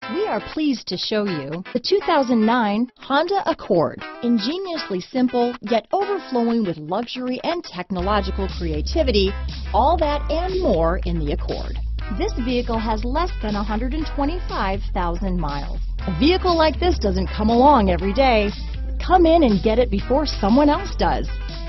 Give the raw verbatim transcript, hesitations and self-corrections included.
We are pleased to show you the two thousand nine Honda Accord. Ingeniously simple, yet overflowing with luxury and technological creativity, all that and more in the Accord. This vehicle has less than one hundred twenty-five thousand miles. A vehicle like this doesn't come along every day. Come in and get it before someone else does.